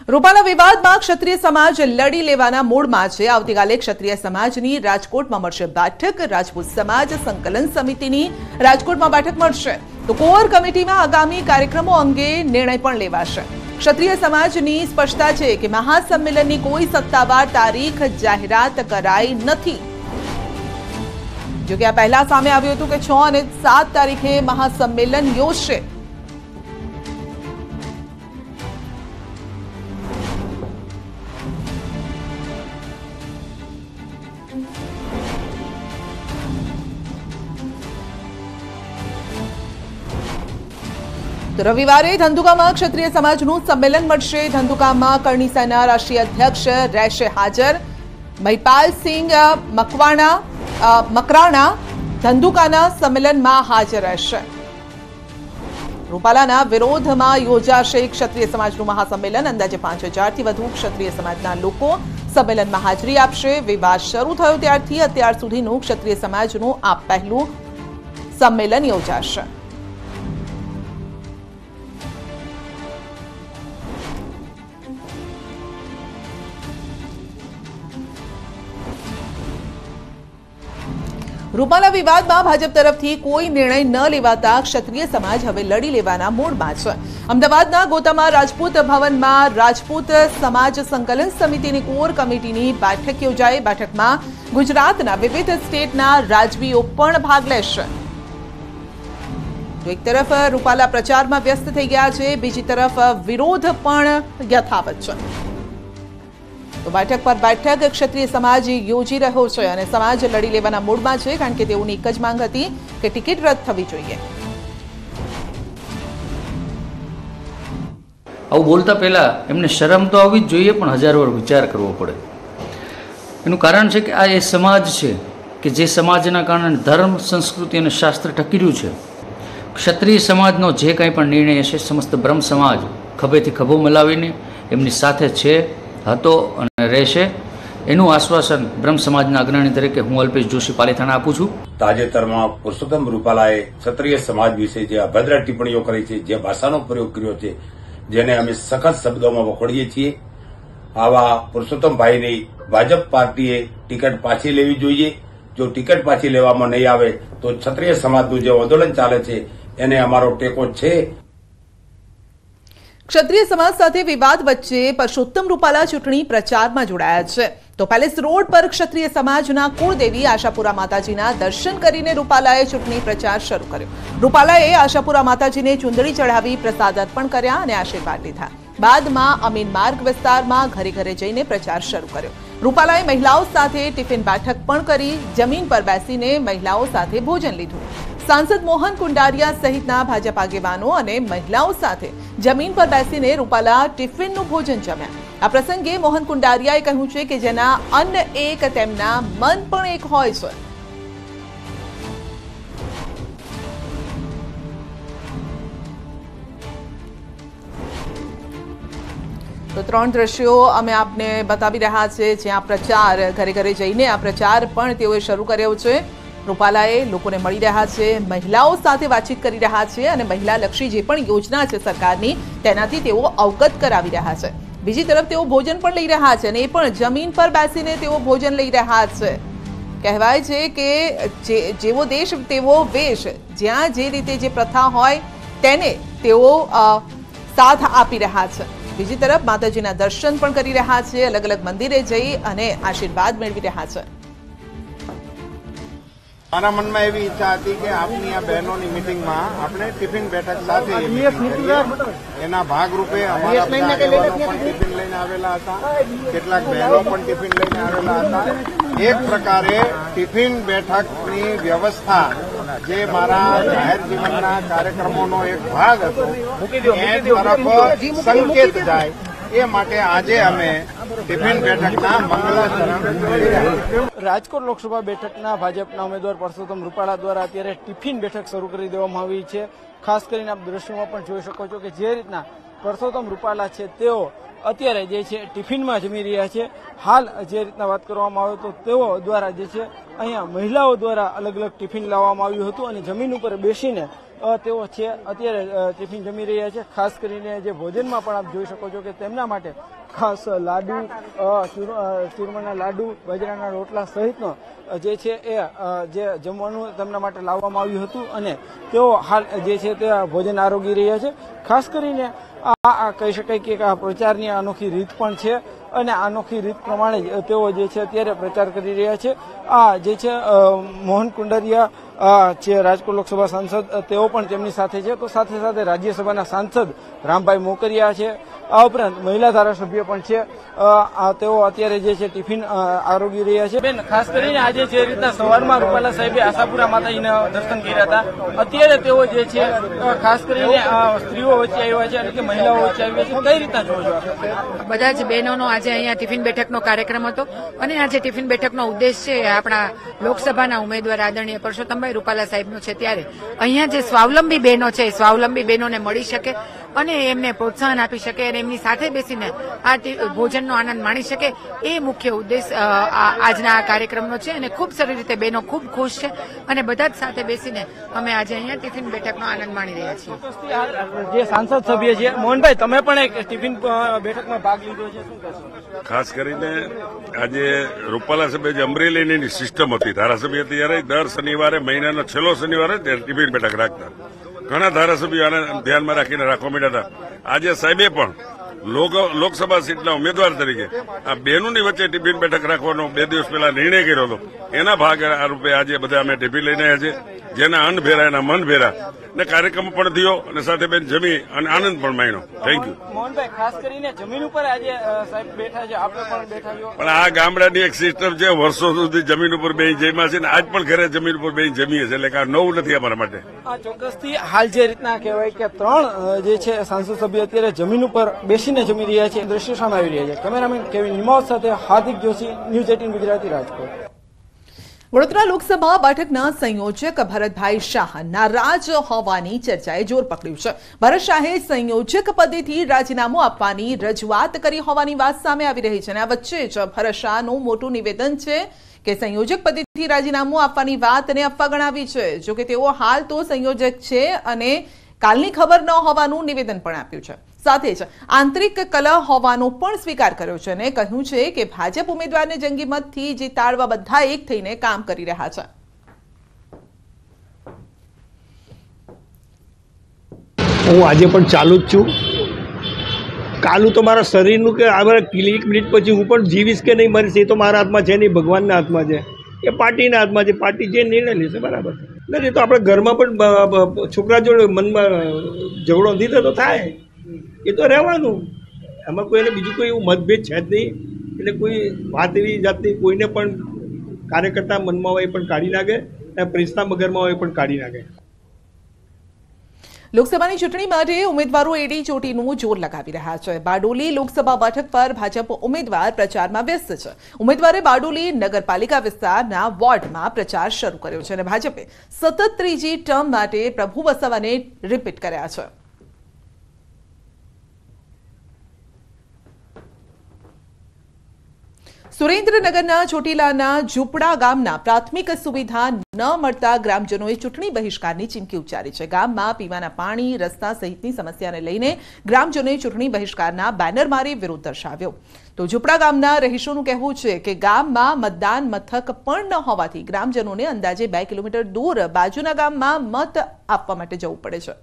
રૂપાલા વિવાદમાં ક્ષત્રિય સમાજ લડી લેવાના મૂડમાં છે। આવતીકાલે ક્ષત્રિય સમાજની રાજકોટમાં મળશે બેઠક। રાજપૂત સમાજ સંકલન સમિતિની રાજકોટમાં બેઠક મળશે તો કોર કમિટીમાં આગામી કાર્યક્રમો અંગે નિર્ણય પણ લેવાશે। ક્ષત્રિય સમાજની સ્પષ્ટતા છે કે મહાસંમેલનની કોઈ સત્તાવાર તારીખ જાહેરાત કરાઈ નથી। જો કે આ પહેલા સામે આવ્યું હતું કે 6 અને 7 તારીખે મહાસંમેલન યોજશે। રવિવારે ધંધુકામાં ક્ષત્રિય સમાજનું સંમેલન મળશે। ધંધુકામાં કરણી સેના રાષ્ટ્રીય અધ્યક્ષ રહેશે હાજર। મહિપાલસિંહ મકરાણા ધંધુકાના સંમેલનમાં હાજર રહેશે। રૂપાલાના વિરોધમાં યોજાશે ક્ષત્રિય સમાજનું મહાસંમેલન। અંદાજે 5000 થી વધુ ક્ષત્રિય સમાજના લોકો સંમેલનમાં હાજરી આપશે। વિવાદ શરૂ થયો ત્યારથી અત્યાર સુધીનું ક્ષત્રિય સમાજનું આ પહેલું સંમેલન યોજાશે। રૂપાલા વિવાદમાં ભાજપ તરફથી કોઈ નિર્ણય ન લેવાતા ક્ષત્રિય સમાજ હવે લડી લેવાના મૂડમાં છે। અમદાવાદના ગોતામાં રાજપૂત ભવનમાં રાજપૂત સમાજ સંકલન સમિતિની કોર કમિટીની બેઠક યોજાઈ। બેઠકમાં ગુજરાતના વિવિધ સ્ટેટના રાજવીઓ પણ ભાગ લેશે। એક તરફ રૂપાલા પ્રચારમાં વ્યસ્ત થઈ ગયા છે, બીજી તરફ વિરોધ પણ યથાવત છે। તો બેઠક પર બેઠક ક્ષત્રિય સમાજ યોજી રહ્યો છે અને સમાજ લડી લેવાના મૂડમાં છે, કારણ કે તેઓની એક જ માંગ હતી કે ટિકિટ રદ થવી જોઈએ। આવું બોલતા પહેલા એમને શરમ તો આવવી જ જોઈએ, પણ હજાર વાર વિચાર કરવો પડે। એનું કારણ છે કે આ એ સમાજ છે કે જે સમાજના કારણે ધર્મ, સંસ્કૃતિ અને શાસ્ત્ર ટકી રહ્યું છે। ક્ષત્રિય સમાજનો જે કંઈ પણ નિર્ણય હશે સમસ્ત બ્રહ્મ સમાજ ખભેથી ખભો મલાવીને એમની સાથે છે, હતો અને રહેશે, એનું આશ્વાસન બ્રહ્મ સમાજના અગ્રણી તરીકે હું અલ્પેશ જોશી પાલીથાણા આપું છું। તાજેતરમાં પુરુષોત્તમ રૂપાલાએ ક્ષત્રિય સમાજ વિશે જે અભદ્ર ટિપ્પણીઓ કરી છે, જે ભાષાનો પ્રયોગ કર્યો છે, જેને અમે સખત શબ્દોમાં વખોડીએ છીએ। આવા પુરુષોત્તમભાઈની ભાજપ પાર્ટીએ ટિકિટ પાછી લેવી જોઈએ। જો ટિકિટ પાછી લેવામાં નહીં આવે તો ક્ષત્રિય સમાજનું જે આંદોલન ચાલે છે એને અમારો ટેકો છે। ક્ષત્રિય સમાજ સાથે વિવાદ વચ્ચે પરસોત્તમ રૂપાલા ચૂંટણી પ્રચારમાં જોડાયા છે। તો પેલેસ રોડ પર ક્ષત્રિય સમાજના કુળદેવી આશાપુરા માતાજીના દર્શન કરીને રૂપાલાએ ચૂંટણી પ્રચાર શરૂ કર્યો। રૂપાલાએ આશાપુરા માતાજીને ચુંદડી ચઢાવી પ્રસાદ અર્પણ કર્યા અને આશીર્વાદ લીધા। બાદમાં અમીન માર્ગ વિસ્તારમાં ઘરે ઘરે જઈને પ્રચાર શરૂ કર્યો। રૂપાલાએ મહિલાઓ સાથે ટિફિન બેઠક પણ કરી। જમીન પર બેસીને મહિલાઓ સાથે ભોજન લીધું। सांसद मोहन कुंडारिया सहितना भाजप आगेवानो અને મહિલાઓ સાથે જમીન પર બેસીને રૂપાલા ટિફિનનું ભોજન જમ્યા। આ પ્રસંગે મોહન કુંડારિયાએ કહ્યું છે કે જેના અન્ન એક તેમના મન પણ એક હોય છે। તો 3 દ્રશ્યો અમે આપને બતાવી રહ્યા છે, જ્યાં પ્રચાર ઘરે ઘરે જઈને આ પ્રચાર પણ તેઓએ શરૂ કર્યો છે। રૂપાલાએ લોકોને મળી રહ્યા છે, મહિલાઓ સાથે વાતચીત કરી રહ્યા છે અને મહિલાલક્ષી જે પણ યોજના છે સરકારની તેનાથી તેઓ અવગત કરાવી રહ્યા છે। બીજી તરફ તેઓ ભોજન પણ લઈ રહ્યા છે અને એ પણ જમીન પર બેસીને તેઓ ભોજન લઈ રહ્યા છે। કહેવાય છે કે જેવો દેશ તેવો વેશ, જ્યાં જે રીતે જે પ્રથા હોય તેને તેઓ સાથ આપી રહ્યા છે। બીજી તરફ માતાજીના દર્શન પણ કરી રહ્યા છે, અલગ અલગ મંદિરે જઈ અને આશીર્વાદ મેળવી રહ્યા છે। મારા મનમાં એવી ઈચ્છા હતી કે આપની આ બહેનોની મિટિંગમાં આપણે ટિફિન બેઠક સાથે એના ભાગરૂપે અમારા બધા આગેવાનો પણ ટિફિન લઈને આવેલા હતા, કેટલાક બહેનો પણ ટિફિન લઈને આવેલા હતા। એક પ્રકારે ટિફિન બેઠકની વ્યવસ્થા જે મારા જાહેર જીવનના કાર્યક્રમોનો એક ભાગ હતો એ તરફ સંકેત જાય એ માટે આજે અમે ટિફિન બેઠકના મંગલાચરણ રાજકોટ લોકસભા બેઠકના ભાજપના ઉમેદવાર પરસોત્તમ રૂપાલા દ્વારા અત્યારે ટિફિન બેઠક શરૂ કરી દેવામાં આવી છે। ખાસ કરીને આપ દ્રશ્યોમાં પણ જોઈ શકો છો કે જે રીતના પરસોત્તમ રૂપાલા છે તેઓ અત્યારે જે છે ટિફિનમાં જમી રહ્યા છે। હાલ જે રીતના વાત કરવામાં આવે તો તેઓ દ્વારા જે છે અહીંયા મહિલાઓ દ્વારા અલગ અલગ ટિફિન લાવવામાં આવ્યું હતું અને જમીન ઉપર બેસીને તેઓ છે અત્યારે ટિફિન જમી રહ્યા છે। ખાસ કરીને જે ભોજનમાં પણ આપ જોઈ શકો છો કે તેમના માટે ખાસ લાડુ, ચૂરમાના લાડુ, બાજરાના રોટલા સહિતનો જે છે એ જે જમવાનું તેમના માટે લાવવામાં આવ્યું હતું અને તેઓ હાલ જે છે તે ભોજન આરોગી રહ્યા છે. ખાસ કરીને આ કહી શકાય કે આ પ્રચારની અનોખી રીત પણ છે અને અનોખી રીત પ્રમાણે જ તેઓ જે છે અત્યારે પ્રચાર કરી રહ્યા છે. આ જે છે મોહન કુંડારિયા છે રાજકોટ લોકસભા સાંસદ, તેઓ પણ તેમની સાથે છે. તો સાથે સાથે રાજ્યસભાના સાંસદ રામભાઈ મોકરિયા છે. આ ઉપરાંત મહિલા ધારાસભ્ય પણ છે. તેઓ અત્યારે જે છે ટિફિન આરોગી રહ્યા છે. બેન, ખાસ કરીને આજે જે રીતના સવારમાં રૂપાલા સાહેબે આશાપુરા માતાજીના દર્શન કર્યા હતા, અત્યારે તેઓ જે છે ખાસ કરીને સ્ત્રીઓ વચ્ચે આવ્યા છે અને કે મહિલાઓ વચ્ચે આવ્યા છે, કઈ રીતના જોવો છો? બધા જ બહેનોનો આજે અહીંયા ટિફિન બેઠકનો કાર્યક્રમ હતો અને આજે ટિફિન બેઠકનો ઉદ્દેશ છે આપણા લોકસભાના ઉમેદવાર આદરણીય પરસોત્તમભાઈ રૂપાલા સાહેબનો છે. ત્યારે અહીંયા જે સ્વાવલંબી બહેનો છે, સ્વાવલંબી બહેનોને મળી શકે અને એમને પ્રોત્સાહન આપી શકે અને એમની સાથે બેસીને આ ભોજનનો આનંદ માણી શકે, એ મુખ્ય ઉદ્દેશ આજના આ કાર્યક્રમનો છે. અને ખૂબ સારી રીતે બહેનો ખૂબ ખુશ છે અને બધા જ સાથે બેસીને અમે આજે અહીંયા ટિફિન બેઠકનો આનંદ માણી રહ્યા છીએ. જે સાંસદ સભ્ય છે મોહનભાઈ, તમે પણ એક ટિફિન બેઠકમાં ભાગ લીધો છે, શું કહેશો? ખાસ કરીને આજે રૂપાલા સાહેબે જે અમરેલીની સિસ્ટમ હતી, ધારાસભ્ય ત્યારે દર શનિવારે, મહિનાનો છેલ્લો શનિવારે ટિફિન બેઠક રાખતા. ઘણા ધારાસભ્યો આને ધ્યાનમાં રાખીને રાખવા માંડ્યા હતા. આજે સાહેબે પણ લોકસભા સીટના ઉમેદવાર તરીકે આ બહેનોની વચ્ચે ટિફિન બેઠક રાખવાનો 2 દિવસ પહેલા નિર્ણય કર્યો હતો. એના ભાગ આ રૂપે આજે બધા અમે ટિફિન લઈને આવ્યા છે. જેના અન્ન ભેરા એના મન ભેરા ને કાર્યક્રમ પણ થયો અને સાથે બેન જમી અને આનંદ પણ માણ્યો. Thank you. મોહનભાઈ, ખાસ કરીને જમીન ઉપર આજે સાહેબ બેઠા છે, આપણે પણ બેઠા છો. પણ આ ગામડાની એક સિસ્ટમ છે, વર્ષો સુધી જમીન ઉપર બેસી જમ્યા છે ને આજ પણ ઘરે જમીન ઉપર બેસી જમીએ છે, એટલે કે આ નવું નથી અમારા માટે. આ ચોક્કસથી હાલ જે રીતના કહેવાય કે 3 જે છે સાંસદ સભ્ય અત્યારે જમીન ઉપર બેસીને જમી રહ્યા છે, દ્રશ્યો સામે આવી રહ્યા છે. કેમેરામેન કેવિન નિમાવ સાથે હાર્દિક જોશી, ન્યૂઝ 18 ગુજરાતી, રાજકોટ. વડોદરા લોકસભા બેઠકના સંયોજક ભરતભાઈ શાહ નારાજ હોવાની ચર્ચાએ જોર પકડ્યું છે. ભરત શાહે સંયોજક પદેથી રાજીનામું આપવાની રજૂઆત કરી હોવાની વાત સામે આવી રહી છે અને આ વચ્ચે જ ભરત શાહનું મોટું નિવેદન છે કે સંયોજક પદેથી રાજીનામું આપવાની વાતને અફવા ગણાવી છે. જોકે તેઓ હાલ તો સંયોજક છે અને કાલની ખબર ન હોવાનું નિવેદન પણ આપ્યું છે. સાથે જ આંતરિક કલહ હોવાનો પણ સ્વીકાર કર્યો છે અને કહ્યું છે કે ભાજપ ઉમેદવારને જંગી મતથી જીતાડવા બધા એક થઈને કામ કરી રહ્યા છે. હું આજે પણ ચાલુ જ છું. કાલું તો મારા શરીરનું કે આ 1 મિનિટ પછી હું પણ જીવીશ કે નહીં મરીશ એ તો મારા હાથમાં છે નહીં, ભગવાનના હાથમાં છે, એ પાર્ટીના હાથમાં છે. પાર્ટી જે નિર્ણય લેશે બરાબર નથી. તો આપણે ઘરમાં પણ છોકરા જોડે મનમાં ઝઘડો નથી થતો, થાય, એ તો રહેવાનું. એમાં કોઈને બીજું કોઈ એવું મતભેદ છે જ નહીં. એટલે કોઈ વાત એવી જાતની કોઈને પણ કાર્યકર્તા મનમાં હોય એ પણ કાઢી નાખે અને પ્રેસના મગરમાં હોય એ પણ કાઢી નાખે. લોકસભાની ચૂંટણી માટે ઉમેદવારો એડી ચોટીનું જોર લગાવી રહ્યા છે. બારડોલી લોકસભા બેઠક પર ભાજપ ઉમેદવાર પ્રચારમાં વ્યસ્ત છે. ઉમેદવારે બારડોલી નગરપાલિકા વિસ્તારના વોર્ડમાં પ્રચાર શરૂ કર્યો છે અને ભાજપે સતત 3જી ટર્મ માટે પ્રભુ વસાવાને રિપીટ કર્યા છે. સુરેન્દ્રનગરના ચોટીલાના ઝૂંપડા ગામના પ્રાથમિક સુવિધા ન મળતા ગ્રામજનોએ ચૂંટણી બહિષ્કારની ચીમકી ઉચ્ચારી છે. ગામમાં પીવાના પાણી, રસ્તા સહિતની સમસ્યાને લઈને ગ્રામજનોએ ચૂંટણી બહિષ્કારના બેનર મારી વિરોધ દર્શાવ્યો. તો ઝૂંપડા ગામના રહીશોનું કહેવું છે કે ગામમાં મતદાન મથક પણ ન હોવાથી ગ્રામજનોને અંદાજે 2 કિલોમીટર દૂર બાજુના ગામમાં મત આપવા માટે જવું પડે છે.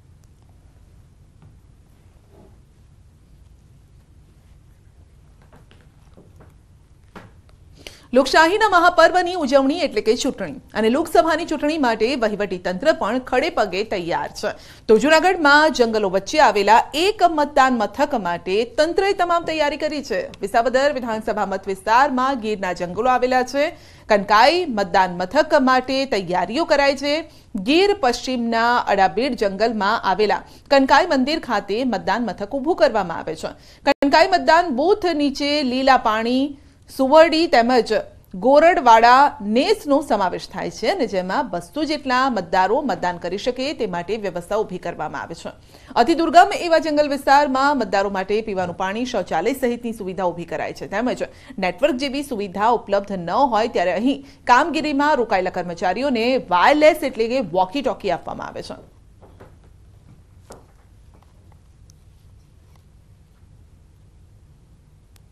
લોકશાહીના મહાપર્વની ઉજવણી એટલે કે ચૂંટણી અને લોકસભાની ચૂંટણી માટે વહીવટી તંત્ર પણ ખડે પગે તૈયાર છે. તો જૂનાગઢમાં જંગલો વચ્ચે આવેલા એક મતદાન મથક માટે તંત્રએ તમામ તૈયારી કરી છે. વિસાવદર વિધાનસભા મત વિસ્તારમાં ગીરના જંગલો આવેલા છે. કનકાઈ મતદાન મથક માટે તૈયારીઓ કરાઈ છે. ગીર પશ્ચિમના અડાબેડ જંગલમાં આવેલા કનકાઈ મંદિર ખાતે મતદાન મથક ઊભું કરવામાં આવે છે. કનકાઈ મતદાન બૂથ નીચે લીલા પાણી, સુવરડી તેમજ ગોરડવાડા નેસનો સમાવેશ થાય છે અને જેમાં 200 જેટલા મતદારો મતદાન કરી શકે તે માટે વ્યવસ્થા ઊભી કરવામાં આવે છે. અતિ દુર્ગમ એવા જંગલ વિસ્તારમાં મતદારો માટે પીવાનું પાણી, શૌચાલય સહિતની સુવિધા ઊભી કરાય છે. તેમજ નેટવર્ક જેવી સુવિધા ઉપલબ્ધ ન હોય ત્યારે અહીં કામગીરીમાં રોકાયેલા કર્મચારીઓને વાયરલેસ એટલે કે વોકી ટોકી આપવામાં આવે છે.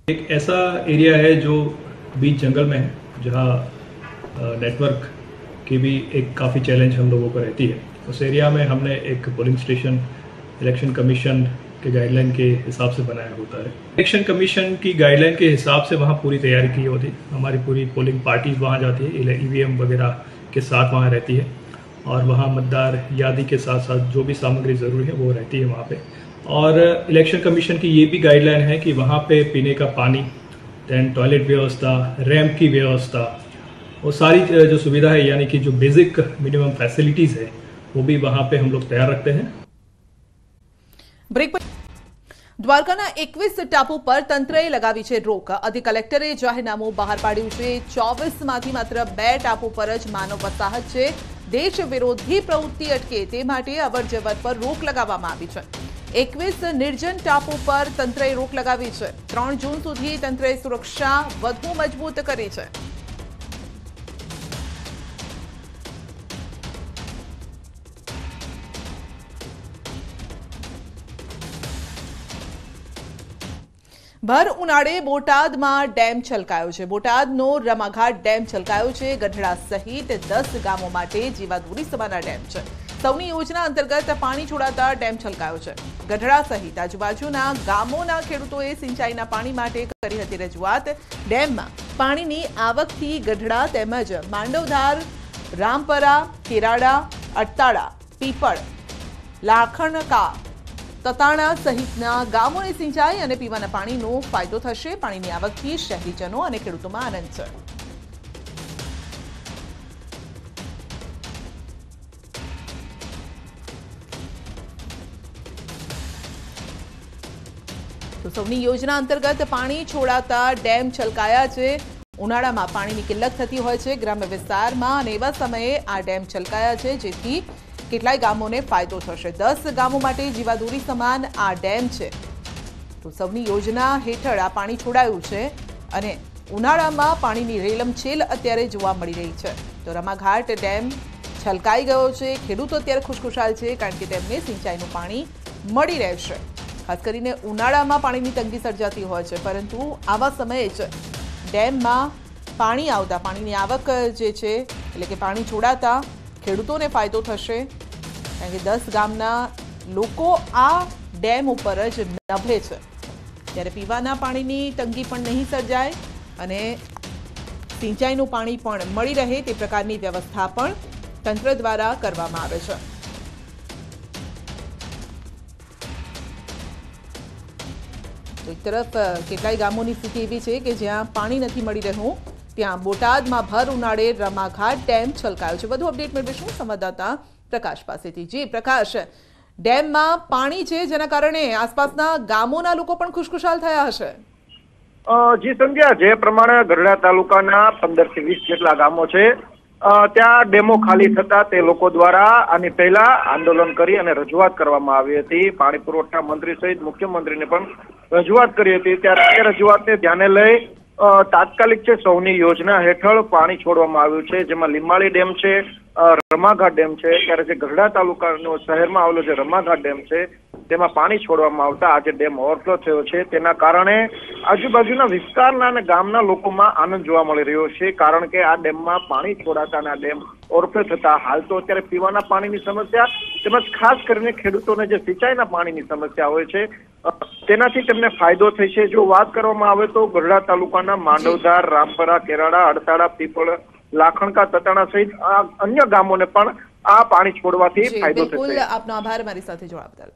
एक ऐसा एरिया है जो बीच जंगल में है, जहाँ नेटवर्क की भी एक काफ़ी चैलेंज हम लोगों को रहती है। उस एरिया में हमने एक पोलिंग स्टेशन इलेक्शन कमीशन के गाइडलाइन के हिसाब से बनाया होता है। इलेक्शन कमीशन की गाइडलाइन के हिसाब से वहाँ पूरी तैयारी की होती है। हमारी पूरी पोलिंग पार्टीज वहाँ जाती है, ईवीएम वगैरह के साथ वहाँ रहती है, और वहाँ मतदार यादी के साथ साथ जो भी सामग्री ज़रूरी है वो रहती है वहाँ पे। और इलेक्शन कमीशन की ये भी गाइडलाइन है कि वहाँ पे पीने का पानी, दैन टॉयलेट व्यवस्था, रैंप की व्यवस्था, वो सारी जो सुविधा है, यानी कि जो बेसिक मिनिमम फैसिलिटीज़ है, वो भी वहाँ पे हम लोग तैयार रखते हैं। બ્રેક દ્વારકાના 21 ટાપુ પર તંત્રએ લગાવી છે રોક। અધિક કલેક્ટરે જાહેરનામું બહાર પાડ્યું છે। 24 માંથી માત્ર 2 ટાપુ પર જ માનવ વસાહત છે। દેશ વિરોધી પ્રવૃત્તિ અટકે તે માટે અવરજવર પર રોક લગાવવામાં આવી છે। 21 નિર્જન ટાપુ પર તંત્રએ રોક લગાવી છે। 3 જૂન સુધી તંત્રએ સુરક્ષા વધુ મજબૂત કરી છે। ભર ઉનાળે બોટાદમાં ડેમ છલકાયો છે। બોટાદનો રમાઘાટ ડેમ છલકાયો છે। ગઢડા સહિત 10 ગામો માટે જીવાદોરી સમાના ડેમ છે। સૌની યોજના અંતર્ગત પાણી છોડાતા ડેમ છલકાયો છે। ગઢડા સહિત આજુબાજુના ગામોના ખેડૂતોએ સિંચાઈના પાણી માટે કરી હતી રજૂઆત। ડેમમાં પાણીની આવકથી ગઢડા તેમજ માંડવધાર, રામપરા, કેરાડા, અટતાળા, પીપળ, લાખણકા, તતાણા સહિતના ગામોને સિંચાઈ અને પીવાના પાણીનો ફાયદો થશે। પાણીની આવકથી શહેરીજનો અને ખેડૂતોમાં આનંદ છે। તો સૌની યોજના અંતર્ગત પાણી છોડાતા ડેમ છલકાયા છે। ઉનાળામાં પાણીની કિલ્લત થતી હોય છે ગ્રામ્ય વિસ્તારમાં, અને એવા સમયે આ ડેમ છલકાયા છે, જેથી કેટલાય ગામોને ફાયદો થશે। 10 ગામો માટે જીવાદોરી સમાન આ ડેમ છે। તો સૌની યોજના હેઠળ આ પાણી છોડાયું છે, અને ઉનાળામાં પાણીની રેલમછેલ અત્યારે જોવા મળી રહી છે। તો રમાઘાટ ડેમ છલકાઈ ગયો છે। ખેડૂતો અત્યારે ખુશખુશાલ છે, કારણ કે તેમને સિંચાઈનું પાણી મળી રહેશે। ખાસ કરીને ઉનાળામાં પાણીની તંગી સર્જાતી હોય છે, પરંતુ આવા સમયે જ ડેમમાં પાણી આવતા પાણીની આવક જે છે, એટલે કે પાણી છોડાતા ખેડૂતોને ફાયદો થશે, કારણ કે 10 ગામના લોકો આ ડેમ ઉપર જ નભે છે। ત્યારે પીવાના પાણીની તંગી પણ નહીં સર્જાય અને સિંચાઈનું પાણી પણ મળી રહે તે પ્રકારની વ્યવસ્થા પણ તંત્ર દ્વારા કરવામાં આવે છે। તો એક તરફ કેટલાય ગામોની સ્થિતિ એવી છે કે જ્યાં પાણી નથી મળી રહ્યું, ત્યાં બોટાદમાં ભર ઉનાળે રમાઘાટ ડેમ છલકાયો છે। વધુ અપડેટ મેળવીશું સંવાદદાતા પ્રકાશ પાસેથી। જી પ્રકાશ, ડેમમાં પાણી છે, જેના કારણે આસપાસના ગામોના લોકો પણ ખુશખુશાલ થયા હશે। જી સંજ્ઞા, જે પ્રમાણે ગઢડા તાલુકાના 15 થી 20 જેટલા ગામો છે, ત્યાં ડેમો ખાલી થતા તે લોકો દ્વારા આની પહેલા આંદોલન કરી અને રજૂઆત કરવામાં આવી હતી। પાણી પુરવઠા મંત્રી સહિત મુખ્યમંત્રીને પણ રજૂઆત કરી હતી। ત્યારે એ રજૂઆતને ધ્યાને લઈ તાત્કાલિક છે સૌની યોજના હેઠળ પાણી છોડવામાં આવ્યું છે, જેમાં લીંબાળી ડેમ છે, રમાઘાટ ડેમ છે। ત્યારે જે ગઢડા તાલુકાનો શહેરમાં આવેલો જે રમાઘાટ ડેમ છે, તેમાં પાણી છોડવામાં આવતા આજે ડેમ ઓવરફ્લો થયો છે। તેના કારણે આજુબાજુના વિસ્તારના અને ગામના લોકોમાં આનંદ જોવા મળી રહ્યો છે, કારણ કે આ ડેમમાં પાણી છોડાતા અને આ ડેમ ઓવરફ્લો થતા હાલ તો અત્યારે પીવાના પાણીની સમસ્યા તેમજ ખાસ કરીને ખેડૂતોને જે સિંચાઈના પાણીની સમસ્યા હોય છે, તેનાથી તેમને ફાયદો થશે। જો વાત કરવામાં આવે તો ગઢડા તાલુકાના માંડવધાર, રામપરા, કેરાડા, અડતાળા, પીપળ, લાખણકા, તતાણા સહિત અન્ય ગામોને પણ આ પાણી છોડવાથી ફાયદો થશે। બિલકુલ, આપનો આભાર મારી સાથે જોડાવા બદલ।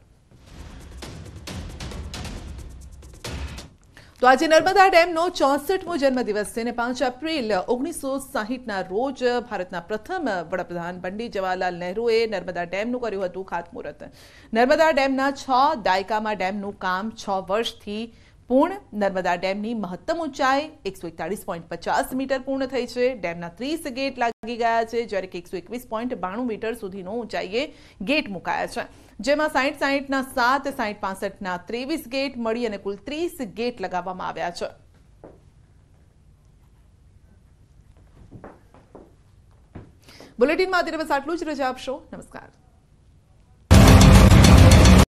તો આજે નર્મદા ડેમનો 64મો જન્મદિવસ છે, અને 5 એપ્રિલ 1960ના રોજ ભારતના પ્રથમ વડાપ્રધાન પંડિત જવાહરલાલ નહેરુએ નર્મદા ડેમનું કર્યું હતું ખાતમુહૂર્ત। નર્મદા ડેમના 6 દાયકામાં ડેમનું કામ 6 વર્ષથી પૂર્ણ। નર્મદા ડેમની મહત્તમ ઊંચાઈ 141.50 મીટર પૂર્ણ થઈ છે। ડેમના 30 ગેટ લાગી ગયા છે, જ્યારે કે 121.92 મીટર સુધીનો ઊંચાઈએ ગેટ મુકાયા છે, જેમાં 60-60ના 7, 60-65ના 23 ગેટ મળી અને કુલ 30 ગેટ લગાવવામાં આવ્યા છે। બુલેટિનમાં આ દિવસ આટલું જ, રજા આપશો। નમસ્કાર।